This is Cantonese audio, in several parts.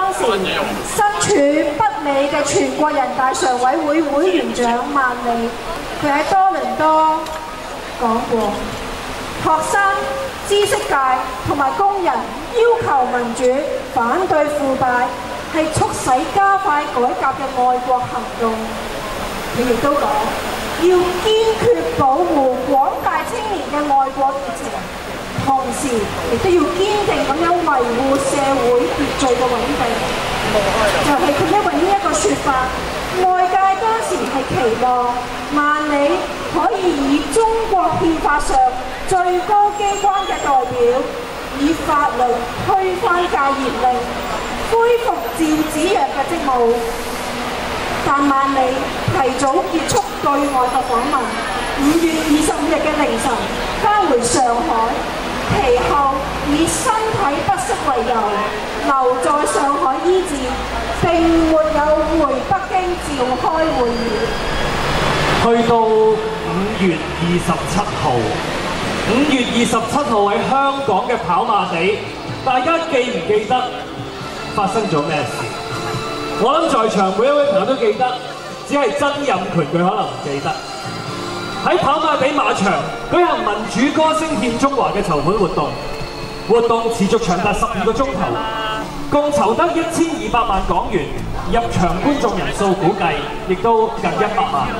當時身處北美嘅全國人大常委會會員長萬里，佢喺多倫多講過，學生、知識界同埋工人要求民主、反對腐敗，係促使加快改革嘅愛國行動。佢亦都講，要堅決保護廣大青年嘅愛國熱情，同時亦都要堅定咁樣維護社會秩序嘅穩定。就係佢因為呢一個説法，外界當時係期望萬里可以以中國憲法上最高機關嘅代表，以法律推翻戒嚴令，恢復趙紫陽嘅職務。但萬里提早結束對外嘅訪問，5月25日嘅凌晨返回上海，其後以身體不適為由留在上海醫治，並沒有回北京召開會議。 去到5月27號，5月27號喺香港嘅跑馬地，大家記唔記得發生咗咩事？我諗在場每一位朋友都記得，只係曾蔭權佢可能唔記得。喺跑馬地馬場舉行民主歌聲獻中華嘅籌款活動，活動持續長達12個鐘頭，共籌得1200萬港元，入場觀眾人數估計亦都近100萬。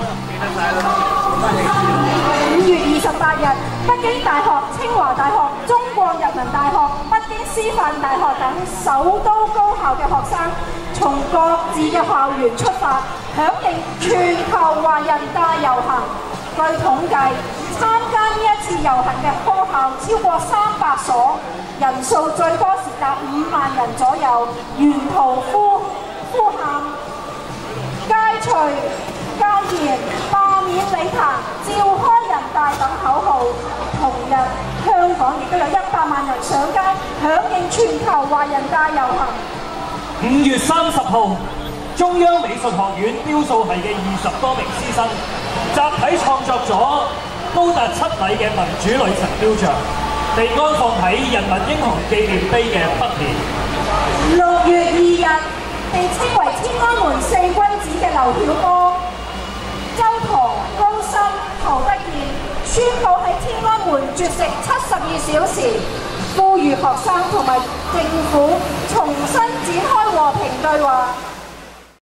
5月28日，北京大學、清華大學、中國人民大學、北京師範大學等首都高校嘅學生，從各自嘅校園出發，響應全球華人大遊行。據統計，參加呢一次遊行嘅科校超過300所，人數最多時達5萬人左右，沿途呼喊戒除戒嚴、罷免李壇、召開人大等口號。同日，香港亦都有100萬人上街，響應全球華人大遊行。 5月30號，中央美術學院雕塑系嘅20多名師生集體創作咗高達7米嘅民主女神雕像，被安放喺人民英雄紀念碑嘅北面。 6月2日，被稱為天安門4君子嘅劉曉波、周舵、高鑫、陶德健宣布喺天安門絕食72小時，呼籲學生同埋政府重新展開和平對話。